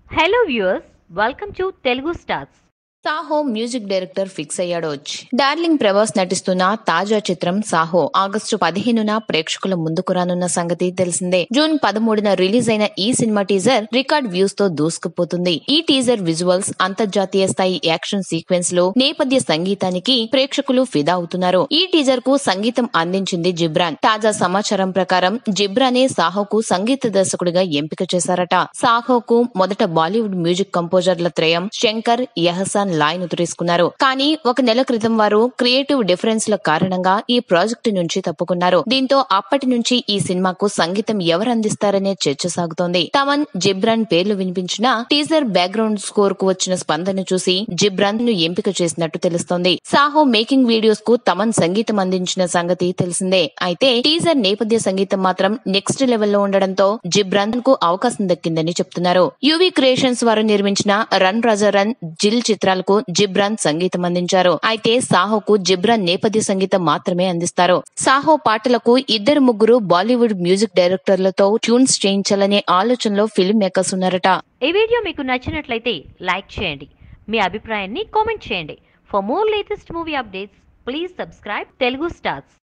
Hello viewers, welcome to Telugu Stars. Saaho music director fix అయ్యాడు. Darling Prabhas నటిస్తున్న తాజా చిత్రం సాహో ఆగస్టు 15న ప్రేక్షకుల ముందుకు రానున్న సంగతి తెలిసిందే. జూన్ 13న రిలీజ్ అయిన ఈ సినిమా టీజర్ రికార్డ్ వ్యూస్ తో దూసుకుపోతుంది. ఈ టీజర్ విజువల్స్, అంతర్జాతీయ స్థాయి యాక్షన్ సీక్వెన్స్ లో నేపథ్య సంగీతానికి ప్రేక్షకులు ఫిదా అవుతున్నారు. ఈ టీజర్ కు సంగీతం అందించింది జిబ్రాన్. తాజా సమాచారం ప్రకారం జిబ్రానే సాహోకు సంగీత దర్శకుడిగా ఎంపిక చేశారట. సాహోకు మొదట బాలీవుడ్ మ్యూజిక్ కంపోజర్ల త్రయం శంకర్-ఎహ్సాన్-లోయ్ ను తీసుకున్నారు. కానీ ఒక నెల క్రితం వారు క్రియేటివ్ డిఫరెన్స్ ల కారణంగా ఈ ప్రాజెక్టు నుంచి తప్పుకున్నారు. దీంతో అప్పటి నుంచి ఈ సినిమాకు సంగీతం ఎవరు అందిస్తారనే చర్చ సాగుతోంది. తమన్, జిబ్రాన్ పేర్లు వినిపించిన టీజర్ బ్యాక్గ్రౌండ్ స్కోర్ కు వచ్చిన స్పందన చూసి జిబ్రాన్ ను ఎంపిక చేసినట్టు తెలుస్తోంది. సాహో మేకింగ్ వీడియోస్ కు తమన్ సంగీతం అందించిన సంగతి తెలిసిందే. అయితే టీజర్ నేపథ్య సంగీతం మాత్రం నెక్స్ట్ లెవెల్లో ఉండడంతో జిబ్రాన్ కు అవకాశం దక్కిందని చెప్తున్నారు. యువి క్రియేషన్స్ వారు నిర్మించిన రన్ రాజా రన్, జిల్ చిత్రాలకు జిబ్రాన్ సంగీతం అందించారు. అయితే సాహోకు జిబ్రాన్ నేపథ్య సంగీతం మాత్రమే అందిస్తారు. సాహో పాటలకు 2-3 బాలీవుడ్ మ్యూజిక్ డైరెక్టర్లతో ట్యూన్స్ చేయించాలనే ఆలోచనలో ఫిల్మ్ మేకర్స్ ఉన్నారట. ఈ వీడియో మీకు నచ్చినట్లయితే లైక్ చేయండి, మీ అభిప్రాయాన్ని కామెంట్ చేయండి. For more latest movie updates please subscribe Telugu stars.